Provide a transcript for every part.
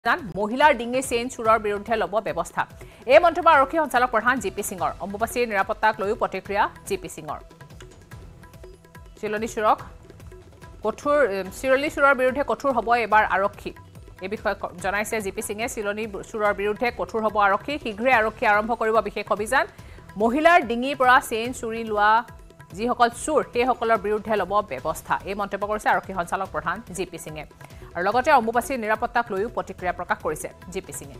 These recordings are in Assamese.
মহিলাৰ ডিঙি চেইন চুৰৰ বিৰুদ্ধে ল'ব ব্যৱস্থা এই মন্তব্য আৰক্ষী সঞ্চালক প্ৰধান জিপি সিঙৰ অম্বুবাচীৰ নিৰাপত্তাক লৈও প্ৰতিক্ৰিয়া জিপি সিঙৰ চিলনী চুৰৰ বিৰুদ্ধে কঠোৰ হ'ব এবাৰ আৰক্ষী এই বিষয়ে জনাইছে জিপি সিঙে চিলনী চুৰৰ বিৰুদ্ধে কঠোৰ হ'ব আৰক্ষী শীঘ্ৰে আৰক্ষী আৰম্ভ কৰিব বিশেষ অভিযান মহিলাৰ ডিঙিৰ পৰা চেইন চুৰি লোৱা যিসকল চুৰ সেইসকলৰ বিৰুদ্ধে ল'ব ব্যৱস্থা এই মন্তব্য কৰিছে আৰক্ষী সঞ্চালক প্ৰধান জিপি সিঙে আৰু লগতে অম্বুবাচীৰ নিৰাপত্তাক লৈও প্ৰতিক্ৰিয়া প্ৰকাশ কৰিছে জিপি সিঙে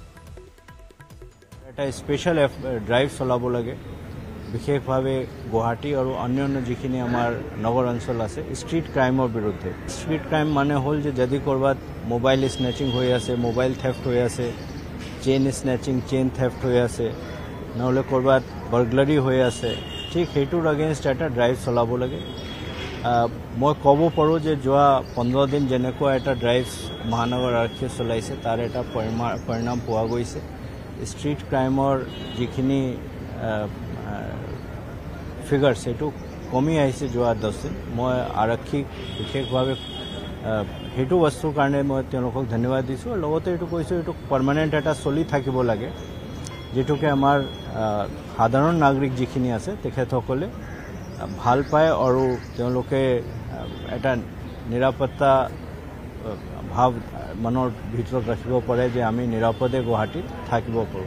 এটা স্পেশাল ড্ৰাইভ চলাব লাগে বিশেষভাৱে গুৱাহাটী আৰু অন্যান্য যিখিনি আমাৰ নগৰ অঞ্চল আছে ষ্ট্ৰীট ক্ৰাইমৰ বিৰুদ্ধে ষ্ট্ৰীট ক্ৰাইম মানে হ'ল যে যদি ক'ৰবাত মোবাইল স্নেচিং হৈ আছে মোবাইল থেফ্ট হৈ আছে চেইন স্নেচিং চেইন থেফ্ট হৈ আছে নহ'লে ক'ৰবাত বাৰ্গলাৰী হৈ আছে ঠিক সেইটোৰ এগেইনষ্ট এটা ড্ৰাইভ চলাব লাগে মই ক'ব পাৰোঁ যে যোৱা 15 দিন যেনেকুৱা এটা ড্ৰাইভ মহানগৰ আৰক্ষীয়ে চলাইছে তাৰ এটা পৰিণাম পোৱা গৈছে ষ্ট্ৰীট ক্ৰাইমৰ যিখিনি ফিগাৰ সেইটো কমি আহিছে যোৱা 10 দিন মই আৰক্ষীক বিশেষভাৱে সেইটো বস্তুৰ কাৰণে মই তেওঁলোকক ধন্যবাদ দিছোঁ আৰু লগতে এইটো কৈছোঁ এইটো পাৰ্মানেণ্ট এটা চলি থাকিব লাগে যেটোকে আমাৰ সাধাৰণ নাগৰিক যিখিনি আছে তেখেতসকলে ভাল পায় আৰু তেওঁলোকে এটা নিৰাপত্তা ভাৱ মনৰ ভিতৰত ৰাখিব পাৰে যে আমি নিৰাপদে গুৱাহাটীত থাকিব পাৰোঁ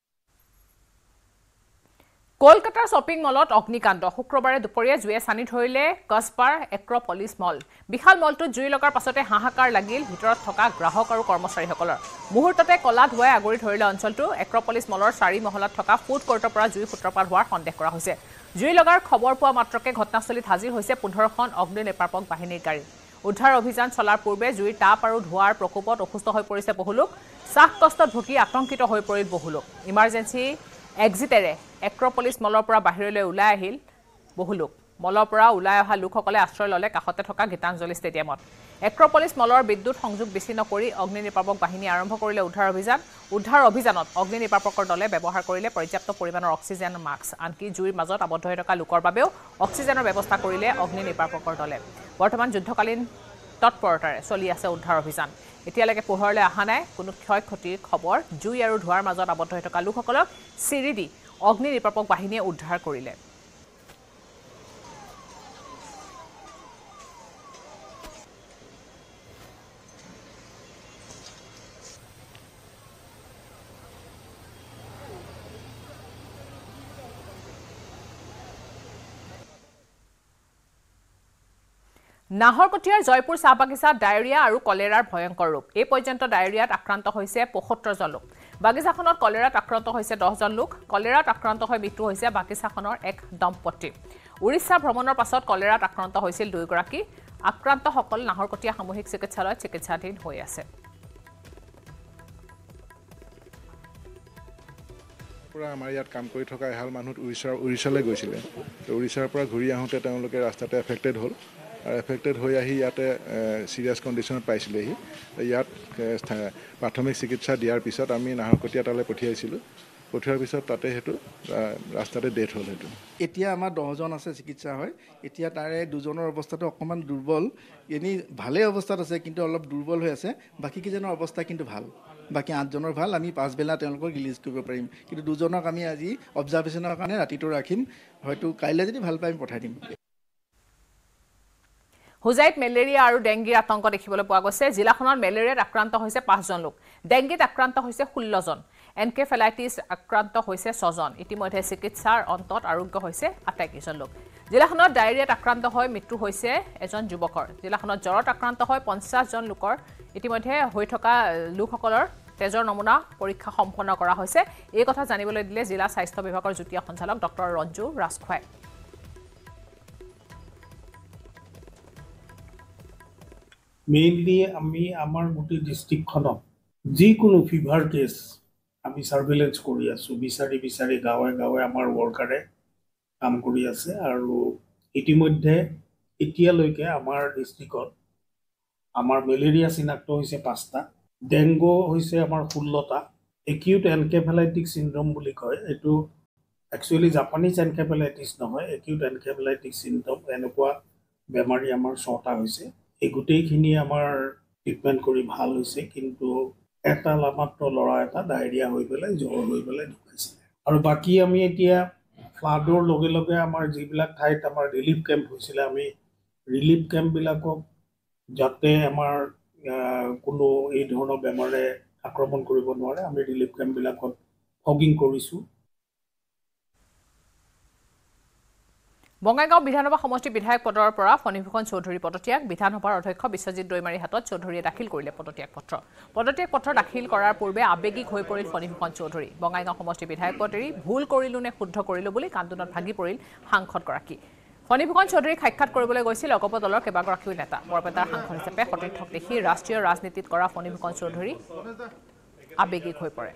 কলকাতাৰ শ্বপিং মলত অগ্নিকাণ্ড শুক্ৰবাৰে দুপৰীয়া জুয়ে সানি ধৰিলে কসবাৰ এক্ৰপলিছ মল বিশাল মলটোত জুই লগাৰ পাছতে হাহাকাৰ লাগিল ভিতৰত থকা গ্ৰাহক আৰু কৰ্মচাৰীসকলৰ মুহূৰ্ততে কলা ধুৱাই আগুৰি ধৰিলে অঞ্চলটো এক্ৰপলিছ মলৰ 4 মহলাত থকা ফুড কোৰ্টৰ পৰা জুই সূত্ৰপাত হোৱাৰ সন্দেহ কৰা হৈছে জুই লগাৰ খবৰ পোৱা মাত্ৰকে ঘটনাস্থলীত হাজিৰ হৈছে 15খন অগ্নি নিৰ্বাপক বাহিনীৰ গাড়ী উদ্ধাৰ অভিযান চলাৰ পূৰ্বে জুইৰ তাপ আৰু ধোঁৱাৰ প্ৰকোপত অসুস্থ হৈ পৰিছে বহুলোক শ্বাসকষ্টত ভুগি আতংকিত হৈ পৰিল বহুলোক ইমাৰ্জেন্সি এক্সিটেৰে এক্ৰপলিছ মলৰ পৰা বাহিৰলৈ ওলাই আহিল বহুলোক মলৰ পৰা ওলাই অহা লোকসকলে আশ্ৰয় ললে কাষতে থকা গীতাঞ্জলি ষ্টেডিয়ামত এক্ৰপলিছ মলৰ বিদ্যুৎ সংযোগ বিচ্ছিন্ন কৰি অগ্নি নিৰ্বাপক বাহিনী আৰম্ভ কৰিলে উদ্ধাৰ অভিযানত অগ্নি নিৰ্বাপকৰ দলে ব্যৱহাৰ কৰিলে পৰ্যাপ্ত পৰিমাণৰ অক্সিজেন মাস্ক আনকি জুইৰ মাজত আবদ্ধ হৈ থকা লোকৰ বাবেও অক্সিজেনৰ ব্যৱস্থা কৰিলে অগ্নি নিৰ্বাপকৰ দলে বৰ্তমান যুদ্ধকালীন তৎপৰতাৰে চলি আছে উদ্ধাৰ অভিযান এতিয়ালৈকে পোহৰলৈ অহা নাই কোনো ক্ষয়ক্ষতিৰ খবৰ জুই আৰু ধোঁৱাৰ মাজত আবদ্ধ হৈ থকা লোকসকলক চিৰি দি অগ্নি নিৰ্বাপক বাহিনীয়ে উদ্ধাৰ কৰিলে নাহৰকটীয়াৰ জয়পুৰ চাহ বাগিচাত ডায়েৰিয়া আৰু কলেৰাৰ ভয়ংকৰ ৰূপ এই পৰ্যন্ত ডায়েৰিয়াত আক্ৰান্ত হৈছে 75 জন লোক বাগিচাখনত কলেৰাত আক্ৰান্ত হৈছে 10 জন লোক কলেৰাত আক্ৰান্ত হৈ মৃত্যু হৈছে বাগিচাখনৰ এক দম্পতি উৰিষ্যা ভ্ৰমণৰ পাছত কলেৰাত আক্ৰান্ত হৈছিল 2 গৰাকী আক্ৰান্তসকল নাহৰকটীয়া সামূহিক চিকিৎসালয়ত চিকিৎসাধীন হৈ আছে পুৰা আমাৰ ইয়াত কাম কৰি থকা এহাল মানুহ উৰিষ্যালৈ গৈছিলে উৰিষ্যাৰ পৰা ঘূৰি আহোঁতে তেওঁলোকে ৰাস্তাতে এফেক্টেড হ'ল আৰু এফেক্টেড হৈ আহি ইয়াতে সিৰিয়াছ কণ্ডিশ্যনত পাইছিলেহি ইয়াত প্ৰাথমিক চিকিৎসা দিয়াৰ পিছত আমি নাহৰকটীয়া তালৈ পঠিয়াইছিলোঁ পঠিওৱাৰ পিছত তাতে সেইটো ৰাস্তাতে ডেথ হ'ল সেইটো এতিয়া আমাৰ 10 জন আছে চিকিৎসা হয় এতিয়া তাৰে 2 জনৰ অৱস্থাটো অকমান দুৰ্বল এনেই ভালে অৱস্থাত আছে কিন্তু অলপ দুৰ্বল হৈ আছে বাকি কিজনৰ অৱস্থা কিন্তু ভাল বাকি 8 জনৰ ভাল আমি 5 বেলা তেওঁলোকক ৰিলিজ কৰিব পাৰিম কিন্তু 2 জনক আমি আজি অবজাৰভেশ্যনৰ কাৰণে ৰাতিটো ৰাখিম হয়তো কাইলৈ যদি ভাল পাই আমি পঠাই দিম হুজাইত মেলেৰিয়া আৰু ডেংগিৰ আতংক দেখিবলৈ পোৱা গৈছে জিলাখনত মেলেৰিয়াত আক্ৰান্ত হৈছে 5 জন লোক ডেংগিত আক্ৰান্ত হৈছে 16 জন এনকেফেলাইটিছ আক্ৰান্ত হৈছে 6 জন ইতিমধ্যে চিকিৎসাৰ অন্তত আৰোগ্য হৈছে 28 জন লোক জিলাখনত ডায়েৰিয়াত আক্ৰান্ত হৈ মৃত্যু হৈছে এজন যুৱকৰ জিলাখনত জ্বৰত আক্ৰান্ত হৈ 50 জন লোকৰ ইতিমধ্যে হৈ থকা লোকসকলৰ তেজৰ নমুনা পৰীক্ষা সম্পন্ন কৰা হৈছে এই কথা জানিবলৈ দিলে জিলা স্বাস্থ্য বিভাগৰ যুটীয়া সঞ্চালক ডক্টৰ ৰঞ্জু ৰাজখোৱাই মেইনলি আমি আমাৰ গোটেই ডিষ্ট্ৰিক্টখনত যিকোনো ফিভাৰ কেছ আমি সাৰ্ভেইলেন্স কৰি আছো বিচাৰি গাঁৱে গাঁৱে আমাৰ ওয়াৰ্কাৰে কাম কৰি আছে আৰু ইতিমধ্যে এতিয়ালৈকে আমাৰ ডিষ্ট্ৰিক্টত আমাৰ মেলেৰিয়া চিনাক্ত হৈছে 5টা ডেংগু হৈছে আমাৰ 16টা একিউট এনকেফেলাইটিক সিনড্ৰোম বুলি কয় এটো একচুয়ালি জাপানিজ এনকেফেলাইটিস নহয় একিউট এনকেফেলাইটিক সিনড্ৰোম এনেকুৱা বেমাৰী আমাৰ 6টা হৈছে এই গোটেইখিনি আমাৰ ট্ৰিটমেন্ট কৰি ভাল হৈছে কিন্তু এটা মাত্ৰ ল'ৰা এটা ডায়েৰিয়া হৈ পেলাই জ্বৰ হৈ পেলাই ঢুকাইছিলে আৰু বাকী আমি এতিয়া ফ্লাডৰ লগে লগে আমাৰ যিবিলাক ঠাইত আমাৰ ৰিলিফ কেম্প হৈছিলে আমি ৰিলিফ কেম্পবিলাকক যাতে আমাৰ কোনো এই ধৰণৰ বেমাৰে আক্ৰমণ কৰিব নোৱাৰে আমি ৰিলিফ কেম্পবিলাকত ফগিং কৰিছোঁ বঙাইগাঁও বিধানসভা সমষ্টি বিধায়ক পদৰ পৰা ফণীভূষণ চৌধুৰী পদত্যাগ বিধানসভাৰ অধ্যক্ষ বিশ্বজিৎ দৈমাৰীৰ হাতত চৌধুৰীয়ে দাখিল কৰিলে পদত্যাগ পত্ৰ দাখিল কৰাৰ পূৰ্বে আৱেগিক হৈ পৰিল ফণীভূষণ চৌধুৰী বঙাইগাঁও সমষ্টি বিধায়ক পদ এৰি ভুল কৰিলো নে শুদ্ধ কৰিলো বুলি কান্দোনত ভাগি পৰিল সাংসদগৰাকী ফণীভূষণ চৌধুৰীক সাক্ষাৎ কৰিবলৈ গৈছিল অগপ দলৰ কেইবাগৰাকীও নেতা বৰপেটাৰ সাংসদ হিচাপে সতীৰ্থক দেখি ৰাষ্ট্ৰীয় ৰাজনীতিত কৰা ফণীভূষণ চৌধুৰী আৱেগিক হৈ পৰে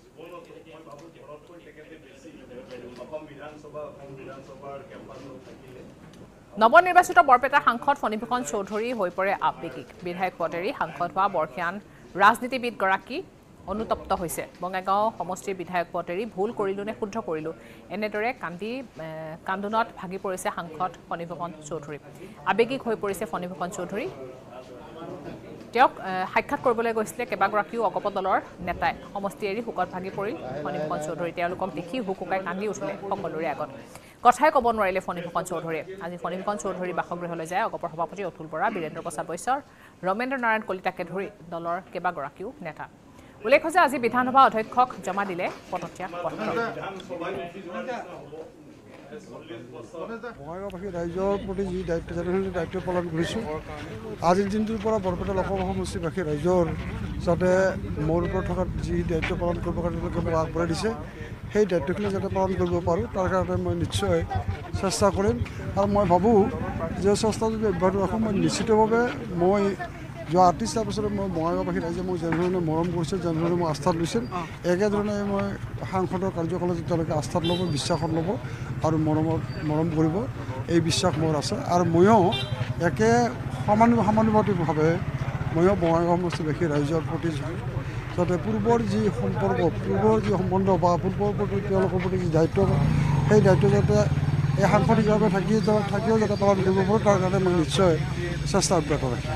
নৱনিৰ্বাচিত বৰপেটাৰ সাংসদ ফণীভূষণ চৌধুৰী হৈ পৰে আৱেগিক বিধায়ক পদ এৰি সাংসদ হোৱা বৰ্ষীয়ান ৰাজনীতিবিদগৰাকী অনুতপ্ত হৈছে বঙাইগাঁও সমষ্টিৰ বিধায়ক পদ এৰি ভুল কৰিলো নে শুদ্ধ কৰিলো এনেদৰে কান্দোনত ভাগি পৰিছে সাংসদ ফণীভূষণ চৌধুৰী আৱেগিক হৈ পৰিছে ফণীভূষণ চৌধুৰী তেওঁক সাক্ষাৎ কৰিবলৈ গৈছিলে কেইবাগৰাকীও অগপ দলৰ নেতাই সমষ্টি এৰি শোকত ভাগি পৰিল ফণীভূষণ চৌধুৰী তেওঁলোকক দেখি হুকুকাই কান্দি উঠিলে সকলোৰে আগত কথাই ক'ব নোৱাৰিলে ফণীভূষণ চৌধুৰীয়ে আজি ফণীভূষণ চৌধুৰী বাসগৃহলৈ যায় অগপৰ সভাপতি অতুল বৰা বীৰেন্দ্ৰ প্ৰসাদ বৈশ্য ৰমেন্দ্ৰ নাৰায়ণ কলিতাকে ধৰি দলৰ কেইবাগৰাকীও নেতা উল্লেখ যে আজি বিধানসভা অধ্যক্ষক জমা দিলে পদত্যাগ পত্ৰ বঙাইগাঁওবাসী ৰাইজৰ প্ৰতি যি দায়িত্ব পালন কৰিছোঁ আজিৰ দিনটোৰ পৰা বৰপেটা লোকসভা সমষ্টিবাসী ৰাইজৰ যাতে মোৰ ওপৰত থকা যি দায়িত্ব পালন কৰিব কাৰণে তেওঁলোকে মোক আগবঢ়াই দিছে সেই দায়িত্বখিনি যাতে পালন কৰিব পাৰোঁ তাৰ কাৰণে মই নিশ্চয় চেষ্টা কৰিম আৰু মই ভাবোঁ যে চেষ্টা যদি অব্যাহত ৰাখোঁ মই নিশ্চিতভাৱে মই যোৱা ৩৮ বছৰে মই বঙাইগাঁওবাসী ৰাইজে মোক যেনেধৰণে মৰম কৰিছে যেনেধৰণে মই আস্থাত লৈছিল একেধৰণে মই সাংসদৰ কাৰ্যকলাপ তেওঁলোকে আস্থাত ল'ব বিশ্বাসত ল'ব আৰু মৰম কৰিব এই বিশ্বাস মোৰ আছে আৰু ময়ো একে সমানুপাতিকভাৱে ময়ো বঙাইগাঁও সমষ্টিবাসী ৰাইজৰ প্ৰতি যাতে পূৰ্বৰ যি সম্পৰ্ক পূৰ্বৰ যি সম্বন্ধ বা পূৰ্বৰ প্ৰতি তেওঁলোকৰ প্ৰতি যি দায়িত্ব সেই দায়িত্ব যাতে এই সাংসদ হিচাপে থাকিও যাতে পালন কৰিব পাৰোঁ তাৰ কাৰণে মই নিশ্চয় চেষ্টা অব্যাহত ৰাখিম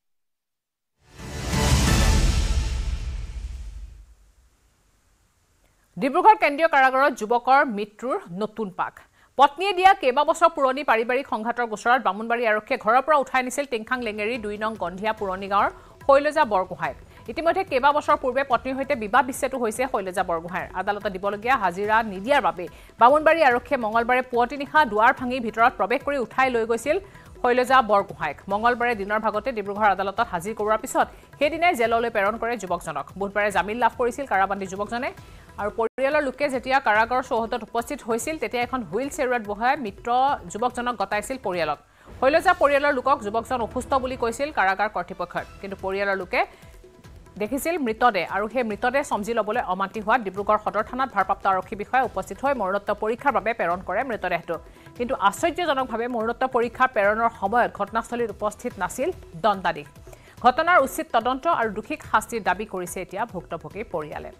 ডিব্ৰুগড় কেন্দ্ৰীয় কাৰাগাৰত যুৱকৰ মৃত্যুৰ নতুন পাক পত্নীয়ে দিয়া কেইবাবছৰ পুৰণি পাৰিবাৰিক সংঘাতৰ গোচৰত বামুণবাৰী আৰক্ষীয়ে ঘৰৰ পৰা উঠাই নিছিল টিংখাং লেঙেৰী 2 নং গন্ধিয়া পুৰণি গাঁৱৰ শৈলজা বৰগোহাঁইক ইতিমধ্যে কেইবাবছৰ পূৰ্বে পত্নীৰ সৈতে বিবাহ বিচ্ছেদো হৈছে শৈলজা বৰগোহাঁইৰ আদালতত দিবলগীয়া হাজিৰা নিদিয়াৰ বাবে বামুণবাৰী আৰক্ষীয়ে মঙলবাৰে পুৱতি নিশা দুৱাৰ ভাঙি ভিতৰত প্ৰৱেশ কৰি উঠাই লৈ গৈছিল শৈলজা বৰগোহাঁইক মঙলবাৰে দিনৰ ভাগতে ডিব্ৰুগড় আদালতত হাজিৰ কৰোৱাৰ পিছত সেইদিনাই জেললৈ প্ৰেৰণ কৰে যুৱকজনক বুধবাৰে জামিন লাভ কৰিছিল কাৰাবন্দী যুৱকজনে আৰু পৰিয়ালৰ লোকে যেতিয়া কাৰাগাৰৰ চৌহদত উপস্থিত হৈছিল তেতিয়া এখন হুইল চেয়াৰত বহাই মিত্ৰ যুৱকজনক গতাইছিল পৰিয়ালক শৈলজা পৰিয়ালৰ লোকক যুৱকজন অসুস্থ বুলি কৈছিল কাৰাগাৰ কৰ্তৃপক্ষই কিন্তু পৰিয়ালৰ লোকে দেখিছিল মৃতদেহ আৰু সেই মৃতদেহ সমজি ল'বলৈ অমান্তি হোৱা ডিব্ৰুগড় সদৰ থানাত ভাৰপ্ৰাপ্ত আৰক্ষী বিষয়া উপস্থিত হৈ মৰণোত্তৰ পৰীক্ষাৰ বাবে প্ৰেৰণ কৰে মৃতদেহটো কিন্তু আশ্চৰ্যজনকভাৱে মৰণোত্তৰ পৰীক্ষা প্ৰেৰণৰ সময়ত ঘটনাস্থলীত উপস্থিত নাছিল দণ্ডাধীশ ঘটনাৰ উচিত তদন্ত আৰু দোষীক শাস্তিৰ দাবী কৰিছে এতিয়া ভুক্তভোগীৰ পৰিয়ালে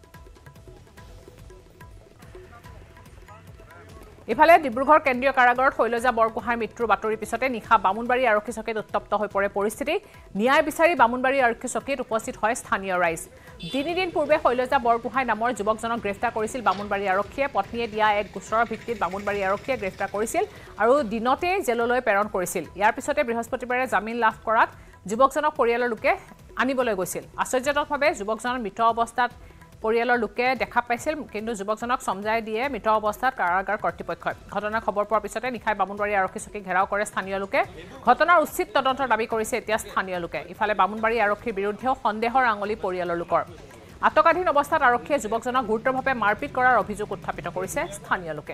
ইফালে ডিব্ৰুগড় কেন্দ্ৰীয় কাৰাগাৰত শৈলজা বৰগোহাঁইৰ মৃত্যুৰ বাতৰিৰ পিছতে নিশা বামুণবাৰী আৰক্ষী চকীত উত্তপ্ত হৈ পৰে পৰিস্থিতি ন্যায় বিচাৰি বামুণবাৰী আৰক্ষী চকীত উপস্থিত হয় স্থানীয় ৰাইজ 3 দিন পূৰ্বে শৈলজা বৰগোহাঁই নামৰ যুৱকজনক গ্ৰেপ্তাৰ কৰিছিল বামুণবাৰী আৰক্ষীয়ে পত্নীয়ে দিয়া এক গোচৰৰ ভিত্তিত বামুণবাৰী আৰক্ষীয়ে গ্ৰেপ্তাৰ কৰিছিল আৰু দিনতে জেললৈ প্ৰেৰণ কৰিছিল ইয়াৰ পিছতে বৃহস্পতিবাৰে জামিন লাভ কৰাত যুৱকজনক পৰিয়ালৰ লোকে আনিবলৈ গৈছিল আশ্চৰ্যজনকভাৱে যুৱকজনৰ মৃত অৱস্থাত পৰিয়ালৰ লোকে দেখা পাইছিল কিন্তু যুৱকজনক সমজাই দিয়ে মৃত অৱস্থাত কাৰাগাৰ কৰ্তৃপক্ষই ঘটনাৰ খবৰ পোৱাৰ পিছতে নিশাই বামুণবাৰী আৰক্ষী চকী ঘেৰাও কৰে স্থানীয় লোকে ঘটনাৰ উচিত তদন্তৰ দাবী কৰিছে এতিয়া স্থানীয় লোকে ইফালে বামুণবাৰী আৰক্ষীৰ বিৰুদ্ধেও সন্দেহৰ আঙুলি পৰিয়ালৰ লোকৰ আটকাধীন অৱস্থাত আৰক্ষীয়ে যুৱকজনক গুৰুতৰভাৱে মাৰপিট কৰাৰ অভিযোগ উত্থাপিত কৰিছে স্থানীয় লোকে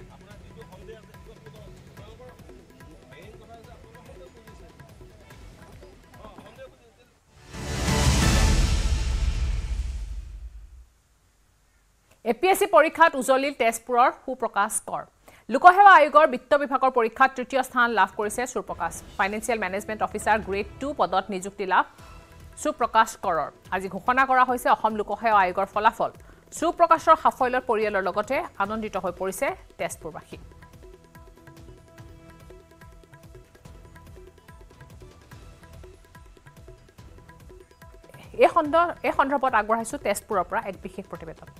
এপিএসসি পৰীক্ষাত উজলিল তেজপুৰৰ সুপ্ৰকাশ কৰ লোকসেৱা আয়োগৰ বিত্ত বিভাগৰ পৰীক্ষাত তৃতীয় স্থান লাভ কৰিছে Suprakash financial management officer grade 2 পদত নিযুক্তি লাভ সুপ্ৰকাশ কৰৰ আজি ঘোষণা কৰা হৈছে অসম লোকসেৱা আয়োগৰ ফলাফল সুপ্ৰকাশৰ সাফল্যৰ পৰিয়ালৰ লগতে আনন্দিত হৈ পৰিছে তেজপুৰবাসী এই সন্দৰ্ভত আগবঢ়াইছো তেজপুৰৰ পৰা এক বিশেষ প্ৰতিবেদন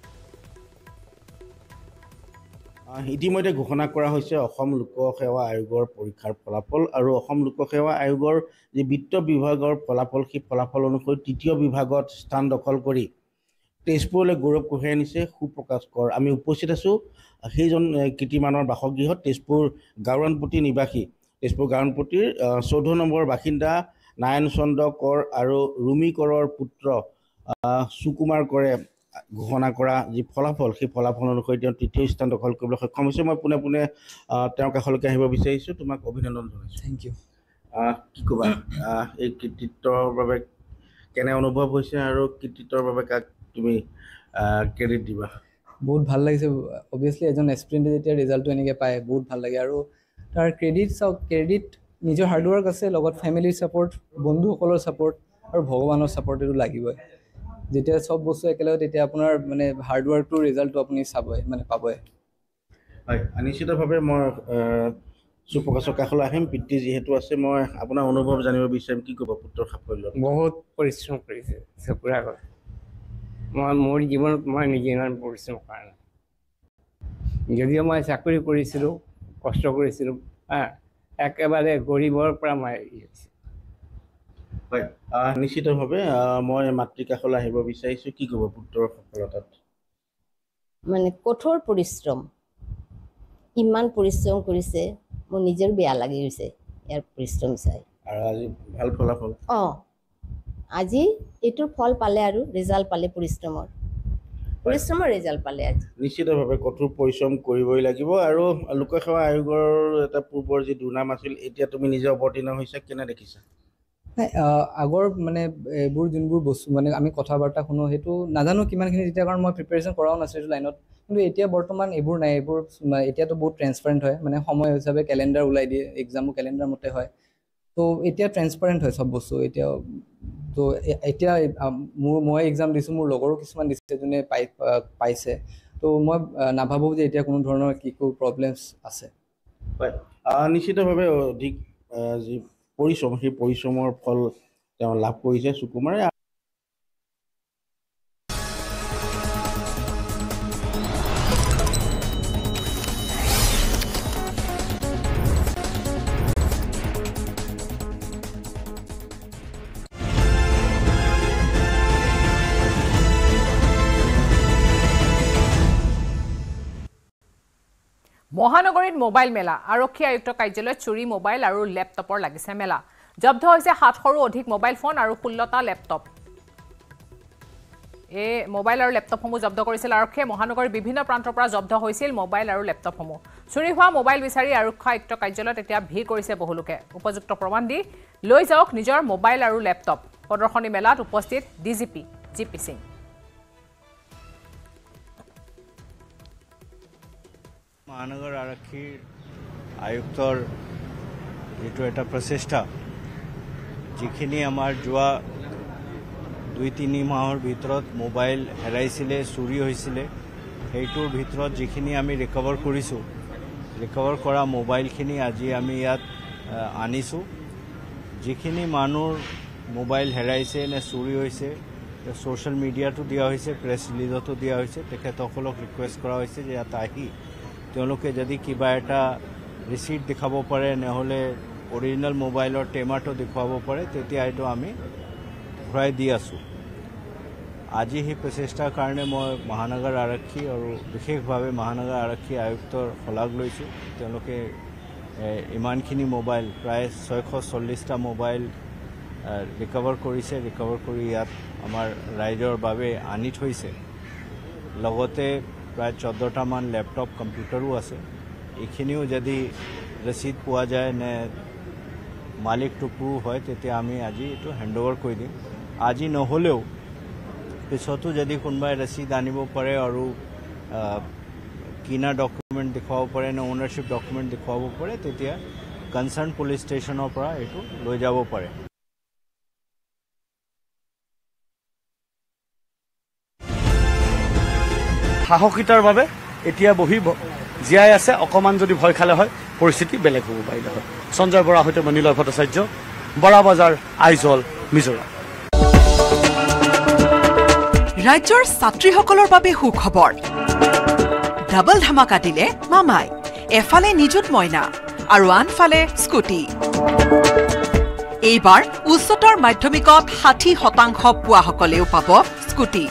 ইতিমধ্যে ঘোষণা কৰা হৈছে অসম লোকসেৱা আয়োগৰ পৰীক্ষাৰ ফলাফল আৰু অসম লোকসেৱা আয়োগৰ যি বিত্ত বিভাগৰ ফলাফল সেই ফলাফল অনুসৰি তৃতীয় বিভাগত স্থান দখল কৰি তেজপুৰলৈ গৌৰৱ কঢ়িয়াই আনিছে সুপ্ৰকাশ কৰ আমি উপস্থিত আছোঁ সেইজন কীৰ্তিমানৰ বাসগৃহত তেজপুৰ গাঁৱৰাণপট্টি নিবাসী তেজপুৰ গাঁৱৰাণপট্টিৰ 14 নম্বৰ বাসিন্দা নাৰায়ণ চন্দ্ৰ কৰ আৰু ৰুমি কৰৰ পুত্ৰ সুকুমাৰ কৰে ঘোষণা কৰা যি ফলাফল সেই ফলাফল অনুসৰি তেওঁ তৃতীয় স্থান দখল কৰিবলৈ সক্ষম হৈছে মই পোনে পোনে তেওঁৰ কাষলৈকে আহিব বিচাৰিছোঁ তোমাক অভিনন্দন জনাইছোঁ থেংক ইউ কি ক'বা এই কৃতিত্বৰ বাবে কেনে অনুভৱ হৈছে আৰু কৃতিত্বৰ বাবে কাক তুমি ক্ৰেডিট দিবা বহুত ভাল লাগিছে অবভিয়াছলি এজন এস্পিৰেণ্টে যেতিয়া ৰিজাল্টটো এনেকৈ পায় বহুত ভাল লাগে আৰু তাৰ ক্ৰেডিট নিজৰ হাৰ্ডৱৰ্ক আছে লগত ফেমিলিৰ ছাপৰ্ট বন্ধুসকলৰ ছাপৰ্ট আৰু ভগৱানৰ ছাপৰ্ট এইটো লাগিবই যেতিয়া সব বস্তু একেলগে তেতিয়া আপোনাৰ মানে হাৰ্ডৱৰ্কটোৰ ৰিজাল্টটো আপুনি চাবই মানে পাবই হয় নিশ্চিতভাৱে মই সুপ্ৰকাশৰ কাষলৈ আহিম পিতৃ যিহেতু আছে মই আপোনাৰ অনুভৱ জানিব বিচাৰিম কি ক'ব পুত্ৰৰ সাফল্য বহুত পৰিশ্ৰম কৰিছে চকুৰ আগত মই মোৰ জীৱনত মই নিজে ইমান পৰিশ্ৰম কৰা নাই যদিও মই চাকৰি কৰিছিলোঁ কষ্ট কৰিছিলোঁ একেবাৰে গৰীবৰ পৰা মই হয় নিশ্চিতভাৱে মই মাতৃকাষলৈ আহিব বিচাৰিছোঁ কি ক'ব পুত্ৰৰ সফলতাত মানে কঠোৰ পৰিশ্ৰম ইমান পৰিশ্ৰম কৰিছে মোৰ নিজৰ বেয়া লাগি গৈছে ইয়াৰ পৰিশ্ৰম চাই আৰু আজি ভাল ফলাফল আজি এইটোৰ ফল পালে আৰু ৰিজাল্ট পালে পৰিশ্ৰমৰ ৰিজাল্ট পালে আজি নিশ্চিতভাৱে কঠোৰ পৰিশ্ৰম কৰিবই লাগিব আৰু লোকসেৱা আয়োগৰ এটা পূৰ্বৰ যি দুৰ্নাম আছিল এতিয়া তুমি নিজে অৱতীৰ্ণ হৈছা কেনে দেখিছা আগৰ মানে এইবোৰ যোনবোৰ বস্তু মানে আমি কথা বাৰ্তা শুনো সেইটো নাজানো কিমানখিনি তেতিয়া কাৰণ মই প্ৰিপেৰেশ্যন কৰাও নাছিলোঁ এইটো লাইনত কিন্তু এতিয়া বৰ্তমান এইবোৰ নাই এইবোৰ এতিয়াতো বহুত ট্ৰেন্সপাৰেণ্ট হয় মানে সময় হিচাপে কেলেণ্ডাৰ ওলাই দিয়ে এক্সামো কেলেণ্ডাৰ মতে হয় তো এতিয়া ট্ৰেন্সপাৰেণ্ট হয় চব বস্তু এতিয়া তো এতিয়া মই এক্সাম দিছোঁ মোৰ লগৰো কিছুমান দিছে যোনে পাইছে তো মই নাভাবোঁ যে এতিয়া কোনো ধৰণৰ কি প্ৰব্লেমছ আছে হয় নিশ্চিতভাৱে অধিক যি পৰিশ্ৰম সেই পৰিশ্ৰমৰ ফল তেওঁ লাভ কৰিছে সুকুমাৰে মহানগৰীত মোবাইল মেলা আৰক্ষী আয়ুক্ত কাৰ্যালয়ত চুৰি মোবাইল আৰু লেপটপৰ লাগিছে মেলা জব্দ হৈছে 700ৰো অধিক মোবাইল ফোন আৰু 16টা লেপটপ এই মোবাইল আৰু লেপটপসমূহ জব্দ কৰিছিল আৰক্ষীয়ে মহানগৰীৰ বিভিন্ন প্ৰান্তৰ পৰা জব্দ হৈছিল মোবাইল আৰু লেপটপসমূহ চুৰি হোৱা মোবাইল বিচাৰি আৰক্ষী আয়ুক্ত কাৰ্যালয়ত এতিয়া ভিৰ কৰিছে বহু লোকে উপযুক্ত প্ৰমাণ দি লৈ যাওক নিজৰ মোবাইল আৰু লেপটপ প্ৰদৰ্শনী মেলাত উপস্থিত ডিজিপি জিপি সিং মহানগৰ আৰক্ষীৰ আয়ুক্তৰ যেটো এটা প্ৰচেষ্টা যিখিনি আমাৰ যোৱা 2-3 মাহৰ ভিতৰত মোবাইল হেৰাইছিলে চুৰি হৈছিলে সেইটোৰ ভিতৰত যিখিনি আমি ৰিকভাৰ কৰিছোঁ ৰিকভাৰ কৰা মোবাইলখিনি আজি আমি ইয়াত আনিছোঁ যিখিনি মানুহৰ মোবাইল হেৰাইছে নে চুৰি হৈছে সোশ্যাল মিডিয়াটো দিয়া হৈছে প্ৰেছ ৰিলিজতো দিয়া হৈছে তেখেতসকলক ৰিকুৱেষ্ট কৰা হৈছে যে ইয়াত আহি তেওঁলোকে যদি কিবা এটা ৰিচিট দেখাব পাৰে নহলে অৰিজিনাল মোবাইলৰ টেমাটো দেখুৱাব পাৰে তেতিয়া এইটো আমি ঘূৰাই দি আছোঁ আজি সেই প্ৰচেষ্টাৰ কাৰণে মই মহানগৰ আৰক্ষী আৰু বিশেষভাৱে মহানগৰ আৰক্ষী আয়ুক্তৰ শলাগ লৈছোঁ তেওঁলোকে ইমানখিনি মোবাইল প্ৰায় 640টা মোবাইল ৰিকভাৰ কৰিছে ৰিকভাৰ কৰি ইয়াত আমাৰ ৰাইজৰ বাবে আনি থৈছে লগতে প্ৰায় 14টা মান ল্যাপটপ কম্পিউটাৰো আছে এইখিনিও যদি ৰচিদ পোৱা যায় নে মালিকটো প্ৰুভ হয় তেতিয়া আমি আজি এটো হ্যান্ডওভাৰ কৰি দিম আজি নহলেও পিছতো যদি কোনোবাই ৰচিদ আনিব পাৰে আৰু কিনা ডকুমেন্ট দেখুৱাব পাৰে নে ওনাৰশিপ ডকুমেন্ট দেখুৱাব পাৰে তেতিয়া কনসাৰ্ন পুলিশ ষ্টেচনৰ পৰা এটো লৈ যাব পাৰে সাহসিতাৰ বাবে এতিয়া বহি জিয়াই আছে অকমান যদি ভয় খালে হয় পৰিস্থিতি বেলেগ হ'ব পাৰিলে হয় সঞ্জয় বৰা হৈতে মনিলয় ভট্টাচাৰ্য বৰা বাজাৰ আইজল মিজোৰাম ৰাজ্যৰ ছাত্ৰীসকলৰ বাবে সুখবৰ ডাবল ধামাকা দিলে মামাই এফালে নিযুত মইনা আৰু আনফালে স্কুটি এইবাৰ উচ্চতৰ মাধ্যমিকত 60% পোৱাসকলেও পাব স্কুটি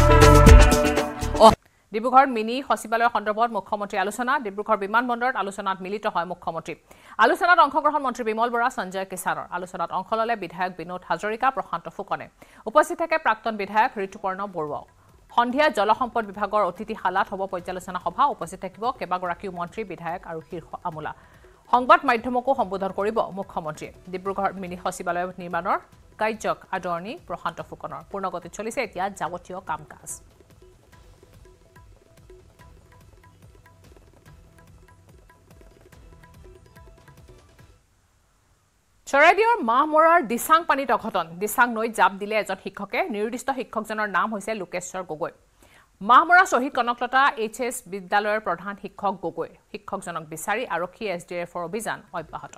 ডিব্ৰুগড় মিনি সচিবালয় সন্দৰ্ভত মুখ্যমন্ত্ৰী আলোচনা ডিব্ৰুগড় বিমানবন্দৰত আলোচনাত মিলিত হয় মুখ্যমন্ত্ৰী আলোচনাত অংশগ্ৰহণ মন্ত্ৰী বিমল বৰা সঞ্জয় কিষাণৰ আলোচনাত অংশ ললে বিধায়ক বিনোদ হাজৰিকা প্ৰশান্ত ফুকনে উপস্থিত থাকে প্ৰাক্তন বিধায়ক ঋতুপৰ্ণ বৰুৱা সন্ধিয়া জলসম্পদ বিভাগৰ অতিথিশালাত হ'ব পৰ্যালোচনা সভা উপস্থিত থাকিব কেইবাগৰাকীও মন্ত্ৰী বিধায়ক আৰু শীৰ্ষ আমোলা সংবাদ মাধ্যমকো সম্বোধন কৰিব মুখ্যমন্ত্ৰী ডিব্ৰুগড় মিনি সচিবালয় নিৰ্মাণৰ কাৰ্যক আদৰণি প্ৰশান্ত ফুকনৰ পূৰ্ণগতিত চলিছে এতিয়া যাৱতীয় কাম-কাজ চৰাইদেউৰ মাহমৰাৰ দিচাং পানীত অঘটন দিচাং নৈত জাপ দিলে এজন শিক্ষকে নিৰ্দিষ্ট শিক্ষকজনৰ নাম হৈছে লোকেশ্বৰ গগৈ মাহমৰা শহীদ কনকলতা এইচএছ বিদ্যালয়ৰ প্ৰধান শিক্ষক গগৈ শিক্ষকজনক বিচাৰি আৰক্ষী এছডিএফৰ অভিযান অব্যাহত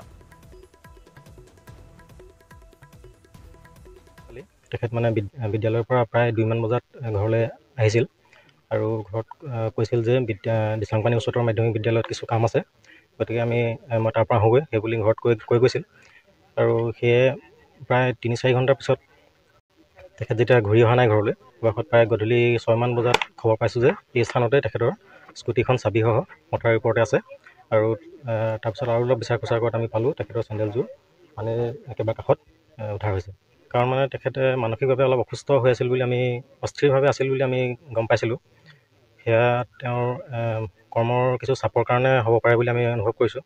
তেখেত মানে বিদ্যালয়ৰ পৰা প্ৰায় 2 মান বজাত ঘৰলৈ আহিছিল আৰু ঘৰত কৈছিল যে দিচাং পানী উচ্চতৰ মাধ্যমিক বিদ্যালয়ত কিছু কাম আছে গতিকে মই তাৰ পৰা আহোগৈ সেই বুলি ঘৰত কৈ গৈছিল আৰু সেয়ে প্ৰায় 3-4 ঘণ্টাৰ পিছত তেখেত যেতিয়া ঘূৰি অহা নাই ঘৰলৈ বাসত প্ৰায় গধূলি 6 মান বজাত খবৰ পাইছোঁ যে এই স্থানতে তেখেতৰ স্কুটিখন চাবিসহ মটাৰ ৰিপৰ্টে আছে আৰু তাৰপিছত আৰু অলপ বিচাৰ খোচাৰ কৰাত আমি পালোঁ তেখেতৰ চেণ্ডেলযোৰ মানে একেবাৰে কাষত উদ্ধাৰ হৈছে কাৰণ মানে তেখেতে মানসিকভাৱে অলপ অসুস্থ হৈ আছিল বুলি আমি অস্থিৰভাৱে আছিল বুলি আমি গম পাইছিলোঁ সেয়া তেওঁৰ কৰ্মৰ কিছু চাপৰ কাৰণে হ'ব পাৰে বুলি আমি অনুভৱ কৰিছোঁ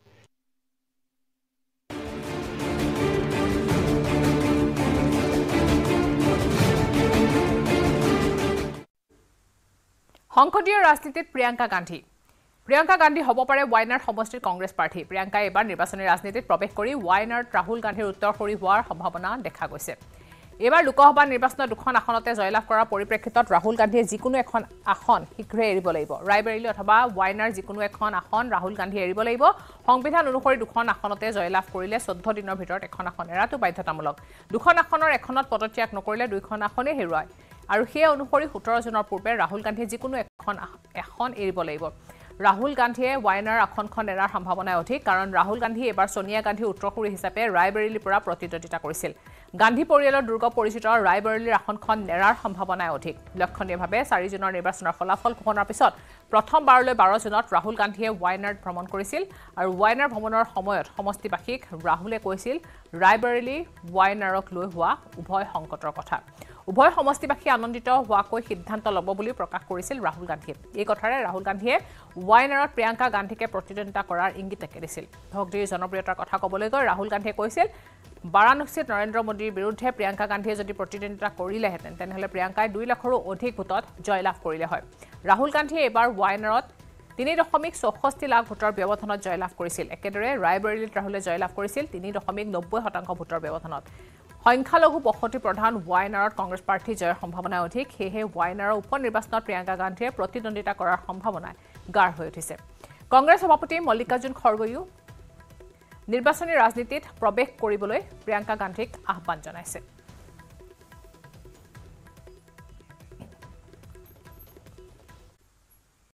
সংসদীয় ৰাজনীতিত প্ৰিয়ংকা গান্ধী হ'ব পাৰে ৱাইনাৰ সমষ্টিৰ কংগ্ৰেছ প্ৰাৰ্থী প্ৰিয়ংকাই এবাৰ নিৰ্বাচনী ৰাজনীতিত প্ৰৱেশ কৰি ৱাইনাৰত ৰাহুল গান্ধীৰ উত্তৰসূৰী হোৱাৰ সম্ভাৱনা দেখা গৈছে এবাৰ লোকসভা নিৰ্বাচনত দুখন আসনতে জয়লাভ কৰাৰ পৰিপ্ৰেক্ষিতত ৰাহুল গান্ধীয়ে যিকোনো এখন আসন শীঘ্ৰে এৰিব লাগিব ৰায়বেৰেলী অথবা ৱাইনাৰ যিকোনো এখন আসন ৰাহুল গান্ধীয়ে এৰিব লাগিব সংবিধান অনুসৰি দুখন আসনতে জয়লাভ কৰিলে 14 দিনৰ ভিতৰত এখন আসন এৰাটো বাধ্যতামূলক দুখন আসনৰ এখনত পদত্যাগ নকৰিলে দুইখন আসনে হেৰুৱায় আৰু সেই অনুসৰি 17 জুনৰ পূৰ্বে ৰাহুল গান্ধীয়ে যিকোনো এখন এৰিব লাগিব ৰাহুল গান্ধীয়ে ৱাইনাৰ আসনখন এৰাৰ সম্ভাৱনা অধিক কাৰণ ৰাহুল গান্ধী এবাৰ সোনিয়া গান্ধী উত্তৰসূৰী হিচাপে ৰায়বেৰেলীৰ পৰা প্ৰতিদ্বন্দ্বিতা কৰিছিল গান্ধী পৰিয়ালৰ দুৰ্গ পৰিচিত ৰায়বেৰেলীৰ আসনখন নেৰাৰ সম্ভাৱনা অধিক লক্ষণীয়ভাৱে 4 জুনৰ নিৰ্বাচনৰ ফলাফল ঘোষণাৰ পিছত প্ৰথমবাৰলৈ 12 জুনত ৰাহুল গান্ধীয়ে ৱাইনাৰ ভ্ৰমণ কৰিছিল আৰু ৱাইনাৰ ভ্ৰমণৰ সময়ত সমষ্টিবাসীক ৰাহুলে কৈছিল ৰায়বেৰেলী ৱাইনাৰক লৈ হোৱা উভয় সংকটৰ কথা উভয় সমষ্টিবাসী আনন্দিত হোৱাকৈ সিদ্ধান্ত ল'ব বুলি প্ৰকাশ কৰিছিল ৰাহুল গান্ধীয়ে এই কথাৰে ৰাহুল গান্ধীয়ে ৱাইনাৰত প্ৰিয়ংকা গান্ধীকে প্ৰতিদ্বন্দ্বিতা কৰাৰ ইংগিত দিছিল ভক্তিৰ জনপ্ৰিয়তাৰ কথা ক'বলৈ গৈ ৰাহুল গান্ধীয়ে কৈছিল বাৰাণসীত নৰেন্দ্ৰ মোদীৰ বিৰুদ্ধে প্ৰিয়ংকা গান্ধীয়ে যদি প্ৰতিদ্বন্দ্বিতা কৰিলেহেঁতেন তেনেহ'লে প্ৰিয়ংকাই 2 লাখৰো অধিক ভোটত জয়লাভ কৰিলে হয় ৰাহুল গান্ধীয়ে এবাৰ ৱাইনাৰত 3.64 লাখ ভোটৰ ব্যৱধানত জয়লাভ কৰিছিল একেদৰে ৰায়বেৰেলীত ৰাহুলে জয়লাভ কৰিছিল 3.90% ভোটৰ ব্যৱধানত সংখ্যালঘু বসতি প্ৰধান ৱাইনাৰত কংগ্ৰেছ প্ৰাৰ্থী জয়ৰ সম্ভাৱনা অধিক সেয়েহে ৱাইনাৰৰ উপ নিৰ্বাচনত প্ৰিয়ংকা গান্ধীয়ে প্ৰতিদ্বন্দ্বিতা কৰাৰ সম্ভাৱনা গাঢ় হৈ উঠিছে কংগ্ৰেছ সভাপতি মল্লিকাৰ্জুন খৰগেও নিৰ্বাচনী ৰাজনীতিত প্ৰৱেশ কৰিবলৈ প্ৰিয়ংকা গান্ধীক আহ্বান জনাইছে